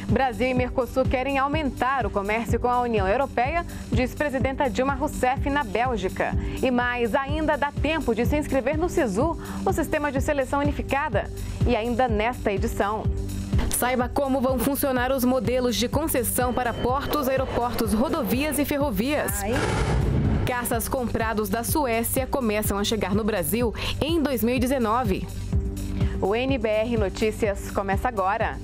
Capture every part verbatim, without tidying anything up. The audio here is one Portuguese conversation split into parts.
Brasil e Mercosul querem aumentar o comércio com a União Europeia, diz presidenta Dilma Rousseff na Bélgica. E mais, ainda dá tempo de se inscrever no SISU, o Sistema de Seleção Unificada. E ainda nesta edição, saiba como vão funcionar os modelos de concessão para portos, aeroportos, rodovias e ferrovias. Caças comprados da Suécia começam a chegar no Brasil em dois mil e dezenove. O N B R Notícias começa agora.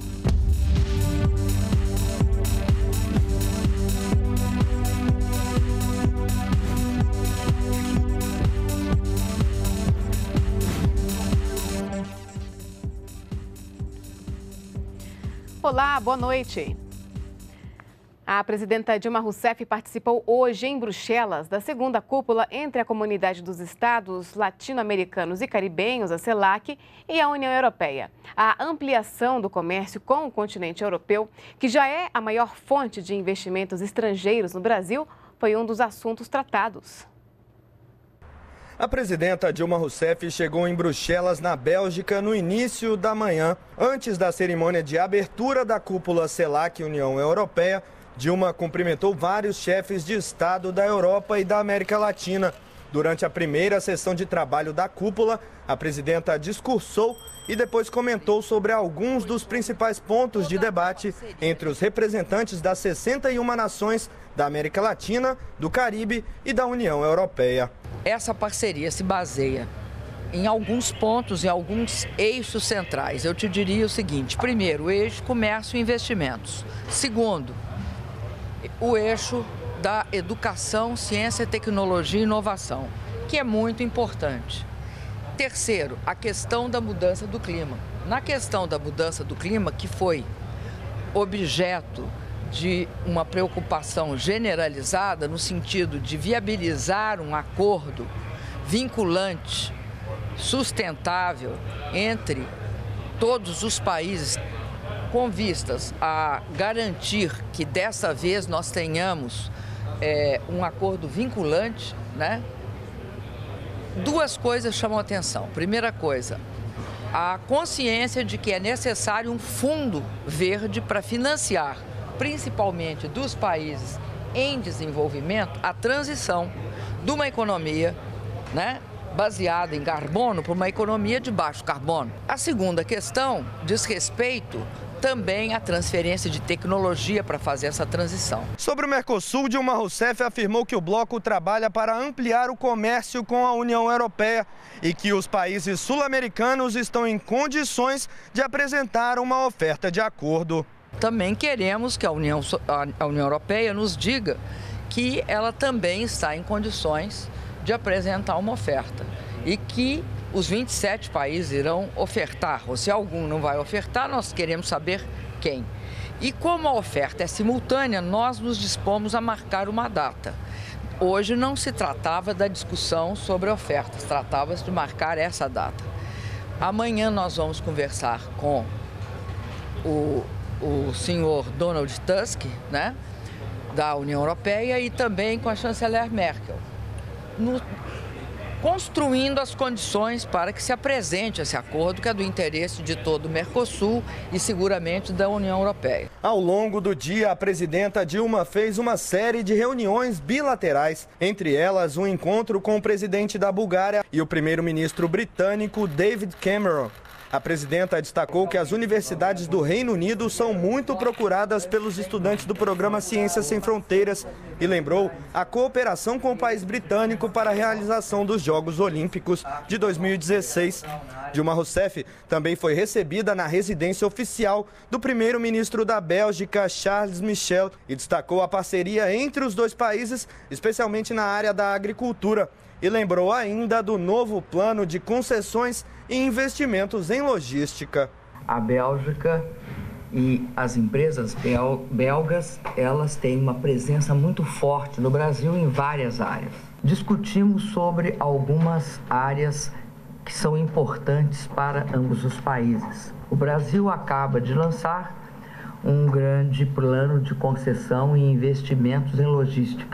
Olá, boa noite. A presidenta Dilma Rousseff participou hoje em Bruxelas da segunda cúpula entre a Comunidade dos Estados Latino-Americanos e Caribenhos, a CELAC, e a União Europeia. A ampliação do comércio com o continente europeu, que já é a maior fonte de investimentos estrangeiros no Brasil, foi um dos assuntos tratados. A presidenta Dilma Rousseff chegou em Bruxelas, na Bélgica, no início da manhã. Antes da cerimônia de abertura da cúpula CELAC União Europeia, Dilma cumprimentou vários chefes de Estado da Europa e da América Latina. Durante a primeira sessão de trabalho da cúpula, a presidenta discursou e depois comentou sobre alguns dos principais pontos de debate entre os representantes das sessenta e uma nações da América Latina, do Caribe e da União Europeia. Essa parceria se baseia em alguns pontos e alguns eixos centrais. Eu te diria o seguinte: primeiro, o eixo comércio e investimentos. Segundo, o eixo da educação, ciência, tecnologia e inovação, que é muito importante. Terceiro, a questão da mudança do clima. Na questão da mudança do clima, que foi objeto de uma preocupação generalizada no sentido de viabilizar um acordo vinculante, sustentável entre todos os países, com vistas a garantir que dessa vez nós tenhamos é, um acordo vinculante, né? Duas coisas chamam a atenção. Primeira coisa, a consciência de que é necessário um fundo verde para financiar, principalmente dos países em desenvolvimento, a transição de uma economia, né, baseada em carbono para uma economia de baixo carbono. A segunda questão diz respeito também à transferência de tecnologia para fazer essa transição. Sobre o Mercosul, Dilma Rousseff afirmou que o bloco trabalha para ampliar o comércio com a União Europeia e que os países sul-americanos estão em condições de apresentar uma oferta de acordo. Também queremos que a União, a União Europeia nos diga que ela também está em condições de apresentar uma oferta e que os vinte e sete países irão ofertar, ou se algum não vai ofertar, nós queremos saber quem. E como a oferta é simultânea, nós nos dispomos a marcar uma data. Hoje não se tratava da discussão sobre ofertas, tratava-se de marcar essa data. Amanhã nós vamos conversar com o, o senhor Donald Tusk, né, da União Europeia, e também com a chanceler Merkel, no, construindo as condições para que se apresente esse acordo, que é do interesse de todo o Mercosul e seguramente da União Europeia. Ao longo do dia, a presidenta Dilma fez uma série de reuniões bilaterais, entre elas um encontro com o presidente da Bulgária e o primeiro-ministro britânico David Cameron. A presidenta destacou que as universidades do Reino Unido são muito procuradas pelos estudantes do programa Ciências Sem Fronteiras e lembrou a cooperação com o país britânico para a realização dos Jogos Olímpicos de dois mil e dezesseis. Dilma Rousseff também foi recebida na residência oficial do primeiro-ministro da Bélgica, Charles Michel, e destacou a parceria entre os dois países, especialmente na área da agricultura. E lembrou ainda do novo plano de concessões e investimentos em logística. A Bélgica e as empresas bel- belgas, elas têm uma presença muito forte no Brasil em várias áreas. Discutimos sobre algumas áreas que são importantes para ambos os países. O Brasil acaba de lançar um grande plano de concessão e investimentos em logística.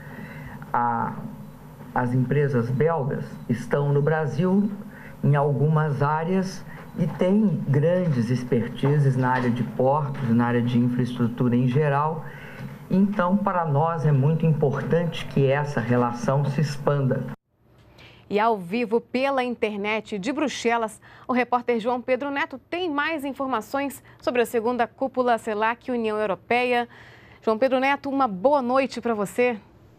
A As empresas belgas estão no Brasil em algumas áreas e tem grandes expertises na área de portos, na área de infraestrutura em geral. Então, para nós é muito importante que essa relação se expanda. E ao vivo pela internet de Bruxelas, o repórter João Pedro Neto tem mais informações sobre a segunda cúpula CELAC União Europeia. João Pedro Neto, uma boa noite para você.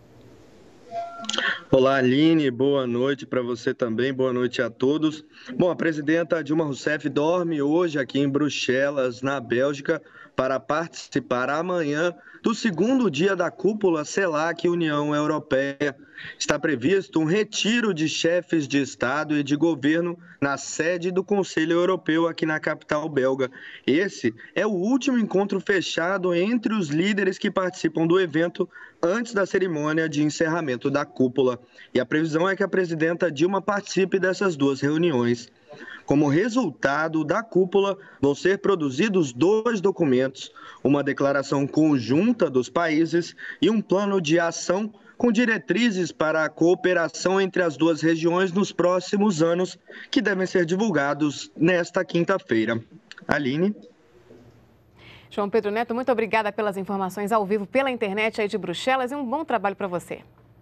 Olá, Aline, boa noite para você também, boa noite a todos. Bom, a presidenta Dilma Rousseff dorme hoje aqui em Bruxelas, na Bélgica, para participar amanhã do segundo dia da cúpula CELAC União Europeia. Está previsto um retiro de chefes de Estado e de governo na sede do Conselho Europeu aqui na capital belga. Esse é o último encontro fechado entre os líderes que participam do evento antes da cerimônia de encerramento da cúpula. E a previsão é que a presidenta Dilma participe dessas duas reuniões. Como resultado da cúpula, vão ser produzidos dois documentos, uma declaração conjunta dos países e um plano de ação com diretrizes para a cooperação entre as duas regiões nos próximos anos, que devem ser divulgados nesta quinta-feira. Aline? João Pedro Neto, muito obrigada pelas informações ao vivo pela internet aí de Bruxelas e um bom trabalho para você.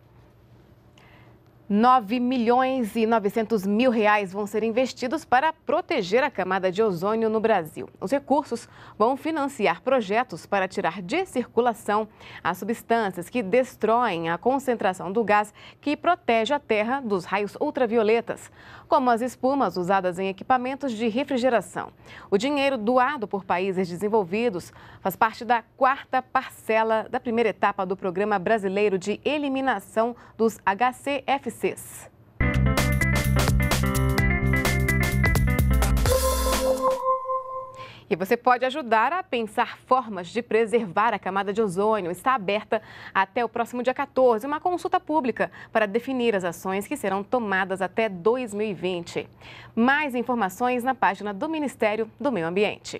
nove milhões e novecentos mil reais vão ser investidos para proteger a camada de ozônio no Brasil. Os recursos vão financiar projetos para tirar de circulação as substâncias que destroem a concentração do gás que protege a Terra dos raios ultravioletas, como as espumas usadas em equipamentos de refrigeração. O dinheiro doado por países desenvolvidos faz parte da quarta parcela da primeira etapa do Programa Brasileiro de Eliminação dos H C F Cs. E você pode ajudar a pensar formas de preservar a camada de ozônio. Está aberta até o próximo dia quatorze uma consulta pública para definir as ações que serão tomadas até dois mil e vinte. Mais informações na página do Ministério do Meio Ambiente.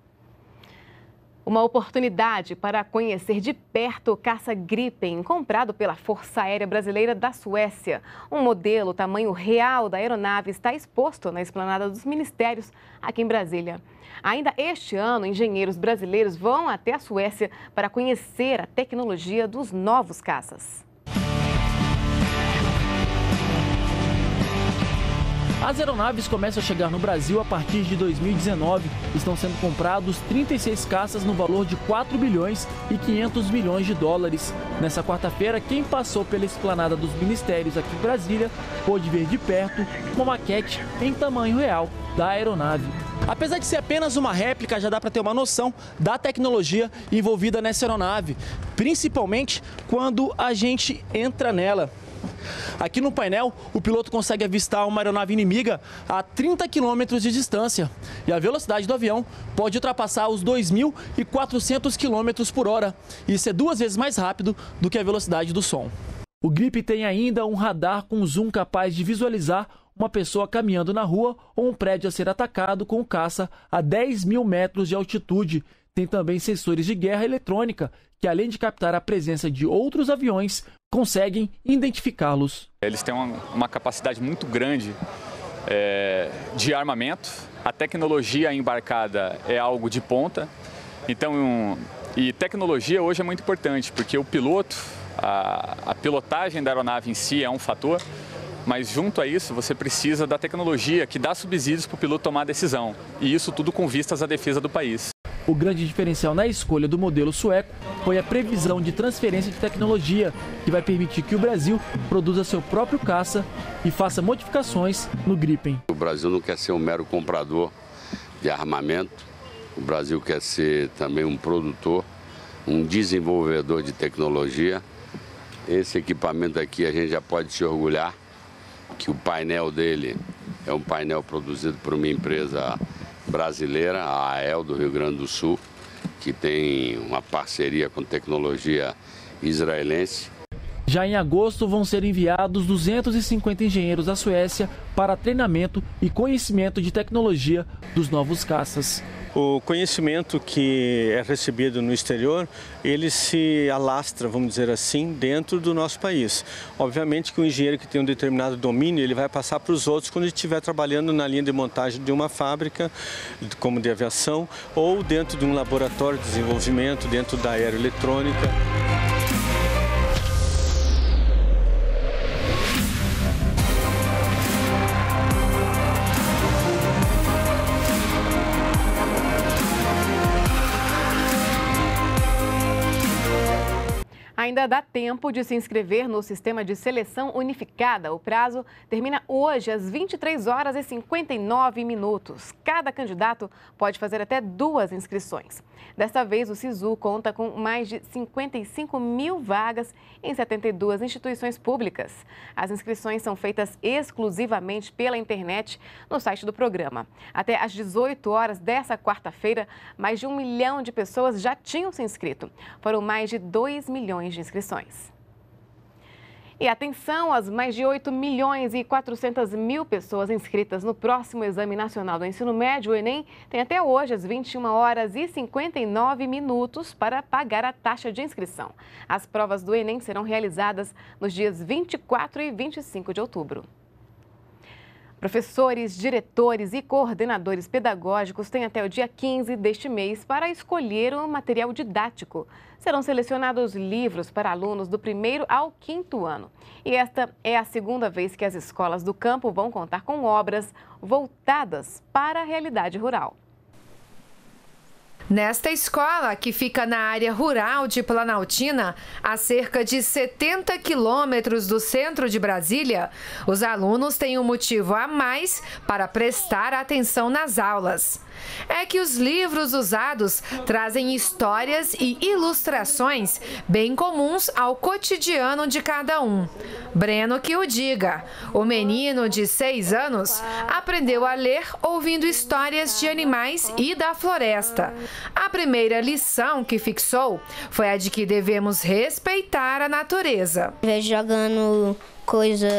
Uma oportunidade para conhecer de perto o caça Gripen, comprado pela Força Aérea Brasileira da Suécia. Um modelo tamanho real da aeronave está exposto na esplanada dos Ministérios, aqui em Brasília. Ainda este ano, engenheiros brasileiros vão até a Suécia para conhecer a tecnologia dos novos caças. As aeronaves começam a chegar no Brasil a partir de dois mil e dezenove. Estão sendo comprados trinta e seis caças no valor de quatro bilhões e quinhentos milhões de dólares. Nessa quarta-feira, quem passou pela esplanada dos ministérios aqui em Brasília pôde ver de perto uma maquete em tamanho real da aeronave. Apesar de ser apenas uma réplica, já dá para ter uma noção da tecnologia envolvida nessa aeronave, principalmente quando a gente entra nela. Aqui no painel, o piloto consegue avistar uma aeronave inimiga a trinta quilômetros de distância e a velocidade do avião pode ultrapassar os dois mil e quatrocentos quilômetros por hora. Isso é duas vezes mais rápido do que a velocidade do som. O Gripen tem ainda um radar com zoom capaz de visualizar uma pessoa caminhando na rua ou um prédio a ser atacado com o caça a dez mil metros de altitude. Tem também sensores de guerra eletrônica que, além de captar a presença de outros aviões, conseguem identificá-los. Eles têm uma, uma capacidade muito grande é, de armamento. A tecnologia embarcada é algo de ponta. Então, um, e tecnologia hoje é muito importante, porque o piloto, a, a pilotagem da aeronave em si é um fator, mas junto a isso você precisa da tecnologia que dá subsídios para o piloto tomar a decisão. E isso tudo com vistas à defesa do país. O grande diferencial na escolha do modelo sueco foi a previsão de transferência de tecnologia, que vai permitir que o Brasil produza seu próprio caça e faça modificações no Gripen. O Brasil não quer ser um mero comprador de armamento, o Brasil quer ser também um produtor, um desenvolvedor de tecnologia. Esse equipamento aqui a gente já pode se orgulhar que o painel dele é um painel produzido por uma empresa brasileira, a AEL do Rio Grande do Sul, que tem uma parceria com tecnologia israelense. Já em agosto, vão ser enviados duzentos e cinquenta engenheiros da Suécia para treinamento e conhecimento de tecnologia dos novos caças. O conhecimento que é recebido no exterior, ele se alastra, vamos dizer assim, dentro do nosso país. Obviamente que o engenheiro que tem um determinado domínio, ele vai passar para os outros quando ele estiver trabalhando na linha de montagem de uma fábrica, como de aviação, ou dentro de um laboratório de desenvolvimento, dentro da aeroeletrônica. Ainda dá tempo de se inscrever no Sistema de Seleção Unificada. O prazo termina hoje às vinte e três horas e cinquenta e nove minutos. Cada candidato pode fazer até duas inscrições. Desta vez, o SISU conta com mais de cinquenta e cinco mil vagas em setenta e duas instituições públicas. As inscrições são feitas exclusivamente pela internet no site do programa. Até às dezoito horas dessa quarta-feira, mais de um milhão de pessoas já tinham se inscrito. Foram mais de dois milhões de inscrições. E atenção, as mais de oito milhões e quatrocentas mil pessoas inscritas no próximo Exame Nacional do Ensino Médio, o Enem, tem até hoje, às vinte e uma horas e cinquenta e nove minutos, para pagar a taxa de inscrição. As provas do Enem serão realizadas nos dias vinte e quatro e vinte e cinco de outubro. Professores, diretores e coordenadores pedagógicos têm até o dia quinze deste mês para escolher o material didático. Serão selecionados livros para alunos do primeiro ao quinto ano. E esta é a segunda vez que as escolas do campo vão contar com obras voltadas para a realidade rural. Nesta escola, que fica na área rural de Planaltina, a cerca de setenta quilômetros do centro de Brasília, os alunos têm um motivo a mais para prestar atenção nas aulas. É que os livros usados trazem histórias e ilustrações bem comuns ao cotidiano de cada um. Breno que o diga. O menino de seis anos aprendeu a ler ouvindo histórias de animais e da floresta. A primeira lição que fixou foi a de que devemos respeitar a natureza. Vejo jogando coisa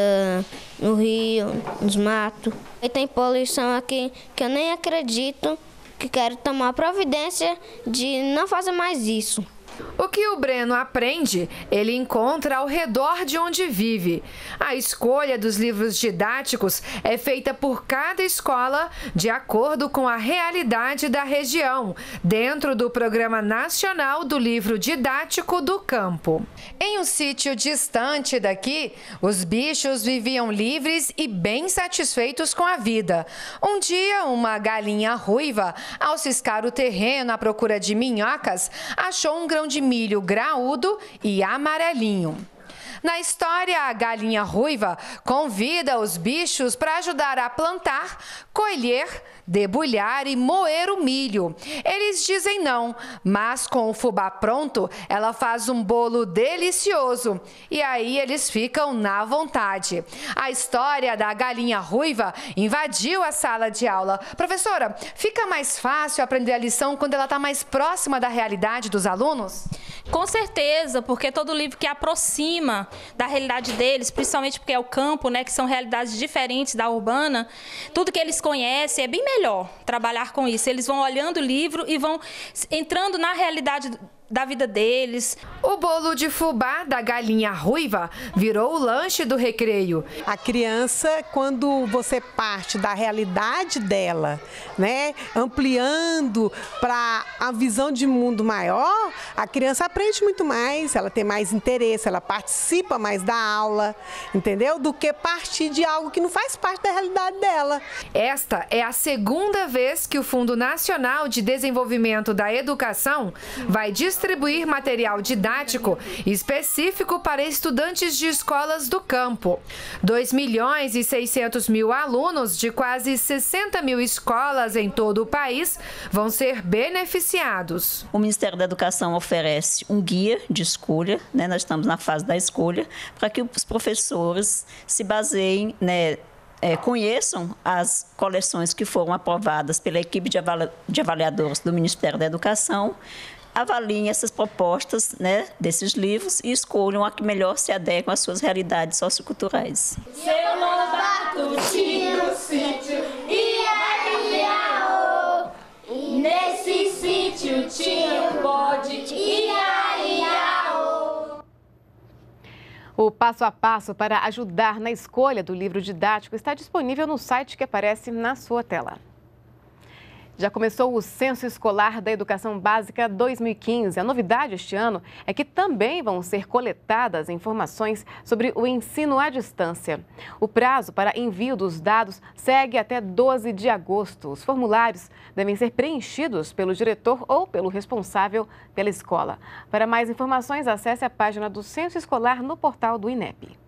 no rio, nos matos. E tem poluição aqui que eu nem acredito, que quero tomar providência de não fazer mais isso. O que o Breno aprende, ele encontra ao redor de onde vive. A escolha dos livros didáticos é feita por cada escola de acordo com a realidade da região, dentro do Programa Nacional do Livro Didático do Campo. Em um sítio distante daqui, os bichos viviam livres e bem satisfeitos com a vida. Um dia, uma galinha ruiva, ao ciscar o terreno à procura de minhocas, achou um grão de milho graúdo e amarelinho. Na história, a galinha ruiva convida os bichos para ajudar a plantar, colher, debulhar e moer o milho. Eles dizem não, mas com o fubá pronto, ela faz um bolo delicioso. E aí eles ficam na vontade. A história da galinha ruiva invadiu a sala de aula. Professora, fica mais fácil aprender a lição quando ela está mais próxima da realidade dos alunos? Com certeza, porque todo livro que aproxima da realidade deles, principalmente porque é o campo, né, que são realidades diferentes da urbana, tudo que eles conhecem é bem melhor trabalhar com isso. Eles vão olhando o livro e vão entrando na realidade da vida deles. O bolo de fubá da galinha ruiva virou o lanche do recreio. A criança, quando você parte da realidade dela, né, ampliando para a visão de mundo maior, a criança aprende muito mais, ela tem mais interesse, ela participa mais da aula, entendeu? Do que partir de algo que não faz parte da realidade dela. Esta é a segunda vez que o Fundo Nacional de Desenvolvimento da Educação vai distribuir distribuir material didático específico para estudantes de escolas do campo. dois milhões e seiscentos mil alunos de quase sessenta mil escolas em todo o país vão ser beneficiados. O Ministério da Educação oferece um guia de escolha, né? Nós estamos na fase da escolha, para que os professores se baseiem, né, É, conheçam as coleções que foram aprovadas pela equipe de, avali de avaliadores do Ministério da Educação, avaliem essas propostas, né, desses livros e escolham a que melhor se adequa às suas realidades socioculturais. Seu lobato tinha um sítio, ia, ia, oh. Nesse sítio tinha um bode, ia, ia, oh. O passo a passo para ajudar na escolha do livro didático está disponível no site que aparece na sua tela. Já começou o Censo Escolar da Educação Básica dois mil e quinze. A novidade este ano é que também vão ser coletadas informações sobre o ensino à distância. O prazo para envio dos dados segue até doze de agosto. Os formulários devem ser preenchidos pelo diretor ou pelo responsável pela escola. Para mais informações, acesse a página do Censo Escolar no portal do INEP.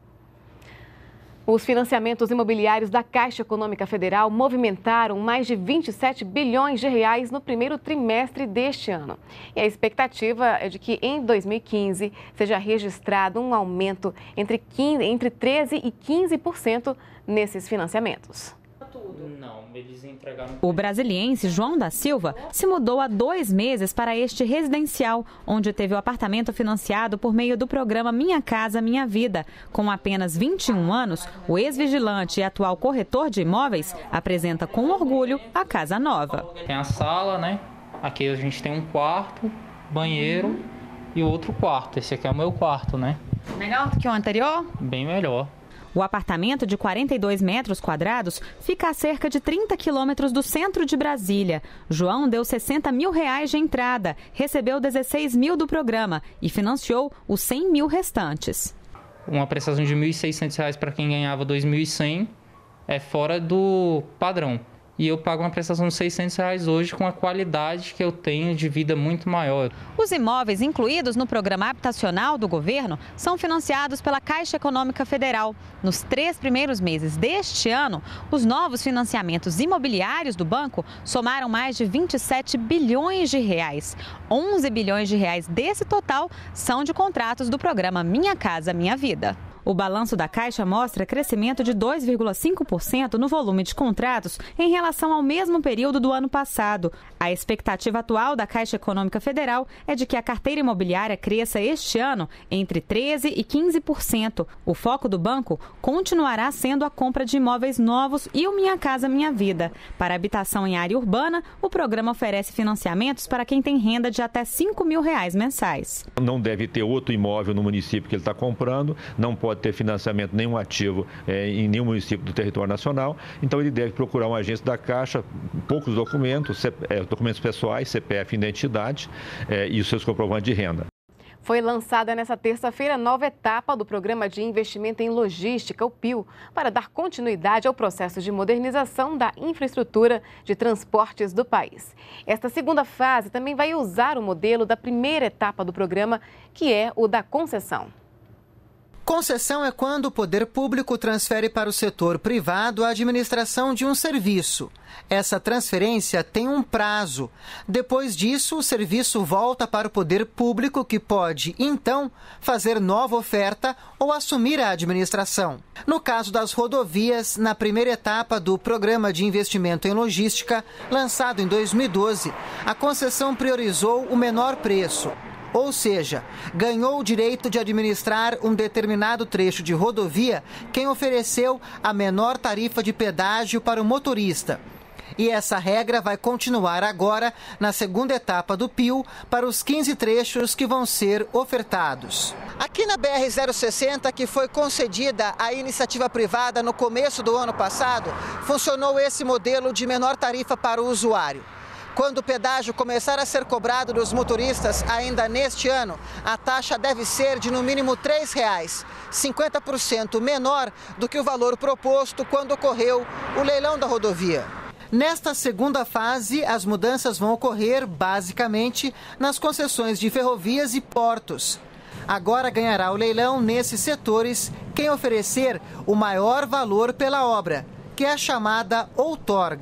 Os financiamentos imobiliários da Caixa Econômica Federal movimentaram mais de vinte e sete bilhões de reais no primeiro trimestre deste ano. E a expectativa é de que em dois mil e quinze seja registrado um aumento entre, quinze, entre treze por cento e quinze por cento nesses financiamentos. Não, eles entregaram... O brasiliense João da Silva se mudou há dois meses para este residencial, onde teve o apartamento financiado por meio do programa Minha Casa Minha Vida. Com apenas vinte e um anos, o ex-vigilante e atual corretor de imóveis apresenta com orgulho a casa nova. Tem a sala, né? Aqui a gente tem um quarto, banheiro e outro quarto. Esse aqui é o meu quarto, né? Melhor do que o anterior? Bem melhor. O apartamento de quarenta e dois metros quadrados fica a cerca de trinta quilômetros do centro de Brasília. João deu sessenta mil reais de entrada, recebeu dezesseis mil do programa e financiou os cem mil restantes. Uma prestação de mil e seiscentos reais para quem ganhava dois mil e cem é fora do padrão. E eu pago uma prestação de seiscentos reais hoje com a qualidade que eu tenho de vida muito maior. Os imóveis incluídos no programa habitacional do governo são financiados pela Caixa Econômica Federal. Nos três primeiros meses deste ano, os novos financiamentos imobiliários do banco somaram mais de vinte e sete bilhões de reais. onze bilhões de reais desse total são de contratos do programa Minha Casa Minha Vida. O balanço da Caixa mostra crescimento de dois vírgula cinco por cento no volume de contratos em relação ao mesmo período do ano passado. A expectativa atual da Caixa Econômica Federal é de que a carteira imobiliária cresça este ano entre treze por cento e quinze por cento. O foco do banco continuará sendo a compra de imóveis novos e o Minha Casa Minha Vida. Para habitação em área urbana, o programa oferece financiamentos para quem tem renda de até cinco mil reais mensais. Não deve ter outro imóvel no município que ele está comprando, não pode ter financiamento nenhum ativo é, em nenhum município do território nacional, então ele deve procurar uma agência da Caixa, poucos documentos, C, é, documentos pessoais, C P F, identidade é, e os seus comprovantes de renda. Foi lançada nesta terça-feira a nova etapa do Programa de Investimento em Logística, o P I L, para dar continuidade ao processo de modernização da infraestrutura de transportes do país. Esta segunda fase também vai usar o modelo da primeira etapa do programa, que é o da concessão. Concessão é quando o poder público transfere para o setor privado a administração de um serviço. Essa transferência tem um prazo. Depois disso, o serviço volta para o poder público, que pode, então, fazer nova oferta ou assumir a administração. No caso das rodovias, na primeira etapa do Programa de Investimento em Logística, lançado em dois mil e doze, a concessão priorizou o menor preço. Ou seja, ganhou o direito de administrar um determinado trecho de rodovia quem ofereceu a menor tarifa de pedágio para o motorista. E essa regra vai continuar agora na segunda etapa do P I L para os quinze trechos que vão ser ofertados. Aqui na B R zero sessenta, que foi concedida à iniciativa privada no começo do ano passado, funcionou esse modelo de menor tarifa para o usuário. Quando o pedágio começar a ser cobrado dos motoristas ainda neste ano, a taxa deve ser de no mínimo três reais, cinquenta por cento menor do que o valor proposto quando ocorreu o leilão da rodovia. Nesta segunda fase, as mudanças vão ocorrer, basicamente, nas concessões de ferrovias e portos. Agora ganhará o leilão nesses setores quem oferecer o maior valor pela obra, que é a chamada outorga.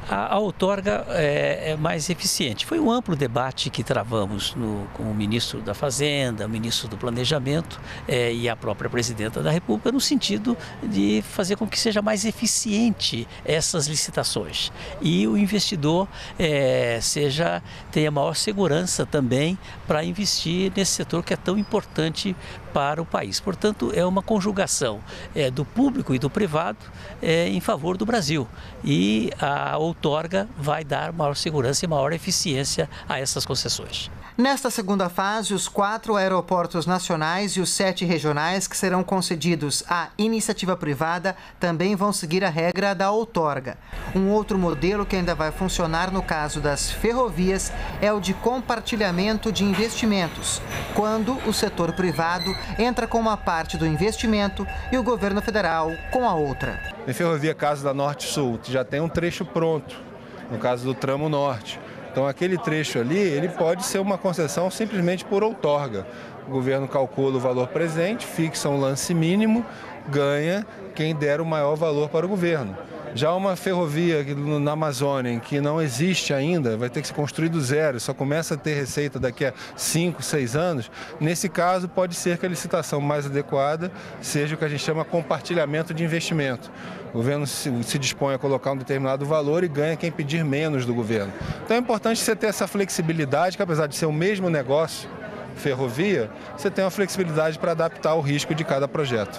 a, a outorga é, é mais eficiente. Foi um amplo debate que travamos no, com o ministro da Fazenda, o ministro do Planejamento é, e a própria presidenta da República, no sentido de fazer com que seja mais eficiente essas licitações e o investidor é, seja, tenha maior segurança também para investir nesse setor que é tão importante para o país. Portanto, é uma conjugação é, do público e do privado é, em favor do Brasil. E a outorga vai dar maior segurança e maior eficiência a essas concessões. Nesta segunda fase, os quatro aeroportos nacionais e os sete regionais que serão concedidos à iniciativa privada também vão seguir a regra da outorga. Um outro modelo que ainda vai funcionar no caso das ferrovias é o de compartilhamento de investimentos, quando o setor privado entra com uma parte do investimento e o governo federal com a outra. Em ferrovia, caso da Norte-Sul, já tem um trecho pronto, no caso do tramo norte. Então, aquele trecho ali, ele pode ser uma concessão simplesmente por outorga. O governo calcula o valor presente, fixa um lance mínimo, ganha quem der o maior valor para o governo. Já uma ferrovia na Amazônia, em que não existe ainda, vai ter que ser construído do zero, só começa a ter receita daqui a cinco, seis anos, nesse caso pode ser que a licitação mais adequada seja o que a gente chama compartilhamento de investimento. O governo se, se dispõe a colocar um determinado valor e ganha quem pedir menos do governo. Então é importante você ter essa flexibilidade, que apesar de ser o mesmo negócio, ferrovia, você tem uma flexibilidade para adaptar o risco de cada projeto.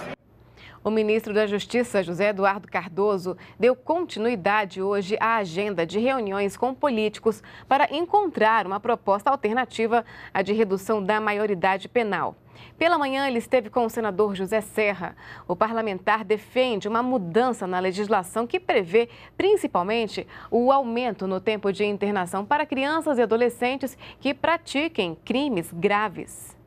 O ministro da Justiça, José Eduardo Cardoso, deu continuidade hoje à agenda de reuniões com políticos para encontrar uma proposta alternativa à de redução da maioridade penal. Pela manhã, ele esteve com o senador José Serra. O parlamentar defende uma mudança na legislação que prevê, principalmente, o aumento no tempo de internação para crianças e adolescentes que pratiquem crimes graves.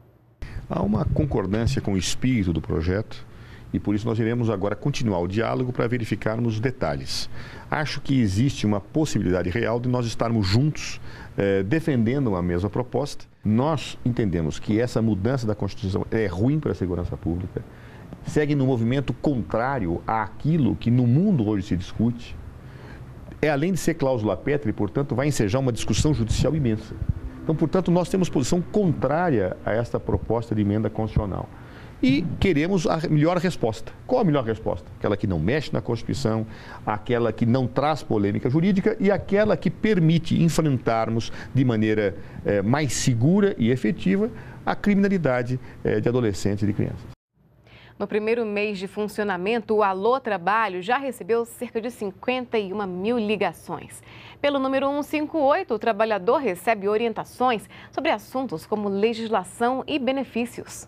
Há uma concordância com o espírito do projeto e, por isso, nós iremos agora continuar o diálogo para verificarmos os detalhes. Acho que existe uma possibilidade real de nós estarmos juntos eh, defendendo a mesma proposta. Nós entendemos que essa mudança da Constituição é ruim para a segurança pública, segue no movimento contrário àquilo que no mundo hoje se discute. É, além de ser cláusula pétrea, portanto, vai ensejar uma discussão judicial imensa. Então, portanto, nós temos posição contrária a esta proposta de emenda constitucional. E queremos a melhor resposta. Qual a melhor resposta? Aquela que não mexe na Constituição, aquela que não traz polêmica jurídica e aquela que permite enfrentarmos de maneira eh, mais segura e efetiva a criminalidade eh, de adolescentes e de crianças. No primeiro mês de funcionamento, o Alô Trabalho já recebeu cerca de cinquenta e uma mil ligações. Pelo número cento e cinquenta e oito, o trabalhador recebe orientações sobre assuntos como legislação e benefícios.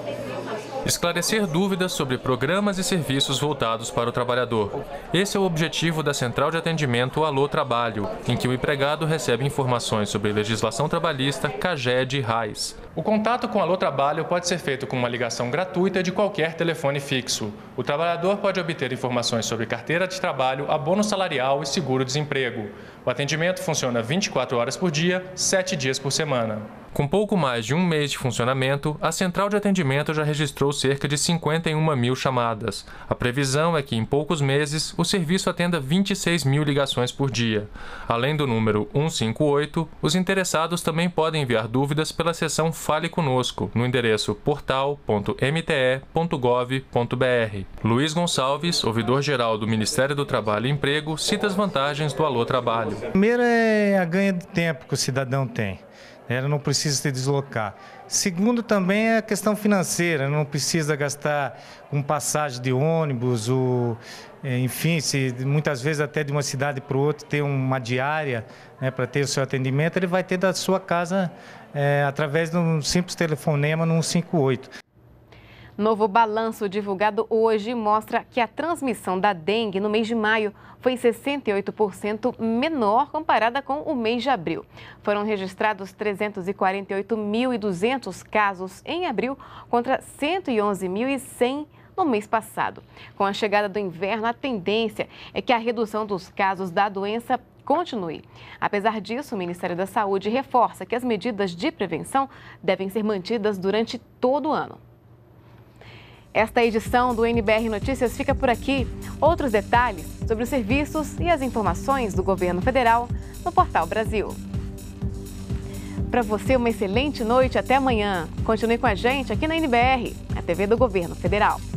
Esclarecer dúvidas sobre programas e serviços voltados para o trabalhador. Esse é o objetivo da Central de Atendimento Alô Trabalho, em que o empregado recebe informações sobre legislação trabalhista, CAGED e RAIS. O contato com Alô Trabalho pode ser feito com uma ligação gratuita de qualquer telefone fixo. O trabalhador pode obter informações sobre carteira de trabalho, abono salarial e seguro-desemprego. O atendimento funciona vinte e quatro horas por dia, sete dias por semana. Com pouco mais de um mês de funcionamento, a Central de Atendimento já registrou cerca de cinquenta e uma mil chamadas. A previsão é que, em poucos meses, o serviço atenda vinte e seis mil ligações por dia. Além do número cento e cinquenta e oito, os interessados também podem enviar dúvidas pela seção Fale Conosco, no endereço portal ponto m t e ponto gov ponto b r. Luiz Gonçalves, ouvidor-geral do Ministério do Trabalho e Emprego, cita as vantagens do Alô Trabalho. Primeiro é a ganha de tempo que o cidadão tem. Ela não precisa se deslocar. Segundo, também é a questão financeira, não precisa gastar com passagem de ônibus, ou, enfim, se muitas vezes até de uma cidade para outra ter uma diária, né, para ter o seu atendimento, ele vai ter da sua casa é, através de um simples telefonema no cento e cinquenta e oito. Novo balanço divulgado hoje mostra que a transmissão da dengue no mês de maio foi sessenta e oito por cento menor comparada com o mês de abril. Foram registrados trezentos e quarenta e oito mil e duzentos casos em abril contra cento e onze mil e cem no mês passado. Com a chegada do inverno, a tendência é que a redução dos casos da doença continue. Apesar disso, o Ministério da Saúde reforça que as medidas de prevenção devem ser mantidas durante todo o ano. Esta edição do N B R Notícias fica por aqui. Outros detalhes sobre os serviços e as informações do governo federal no Portal Brasil. Para você, uma excelente noite. Até amanhã. Continue com a gente aqui na N B R, a T V do Governo Federal.